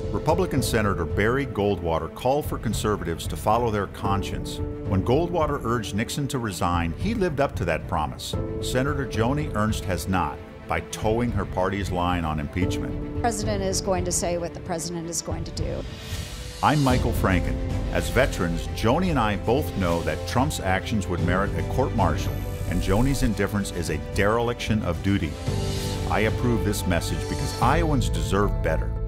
Republican Senator Barry Goldwater called for conservatives to follow their conscience. When Goldwater urged Nixon to resign, he lived up to that promise. Senator Joni Ernst has not, by towing her party's line on impeachment. The president is going to say what the president is going to do. I'm Michael Franken. As veterans, Joni and I both know that Trump's actions would merit a court-martial, and Joni's indifference is a dereliction of duty. I approve this message because Iowans deserve better.